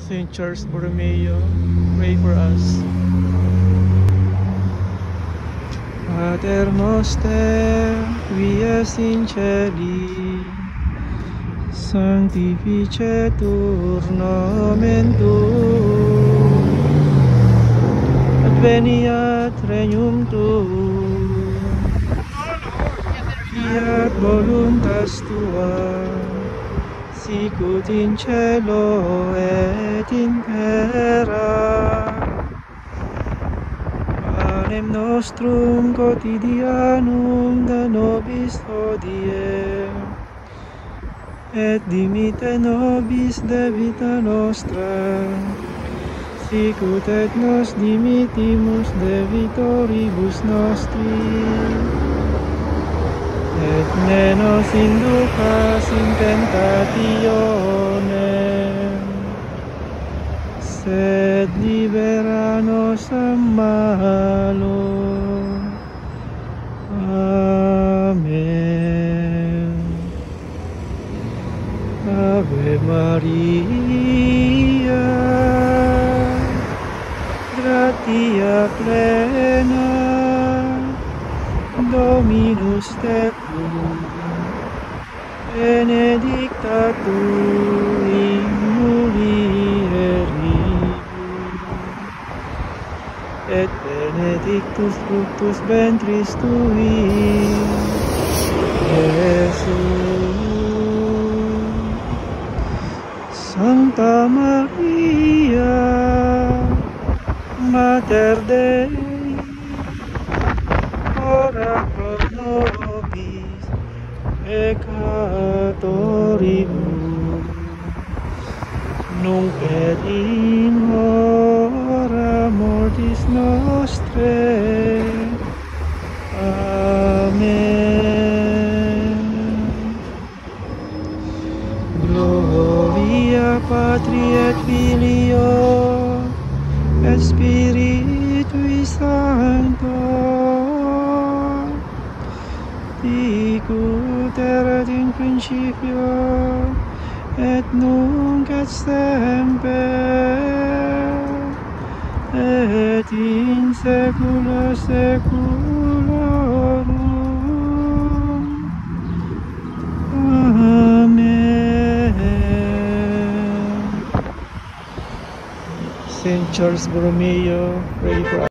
Saint Charles Borromeo, pray for us. Pater noster, qui es in celi, sanctificetur nomen tuum, adveniat regnum tuum, fiat voluntas tua, sicut in cielo et in terra. Panem nostrum quotidianum da nobis hodie, et dimitte nobis debita nostra, sicut et nos dimittimus debitoribus nostris. Et ne nos inducas in tentationem, sed libera nos a malo. Amen. Ave Maria, gratia plena, Dominus tecum, benedicta tu in mulieribus, et benedictus fructus ventris tui, Iesus. Sancta Maria, Mater Dei, ora pro nobis peccatoribus, nunc et in hora mortis nostrae. Amen. Gloria Patri et Filio et Spiritui Sancto, sicut erat in principio, et nunc et semper, et in saecula saeculorum. Amen. Saint Charles Borromeo, pray for us.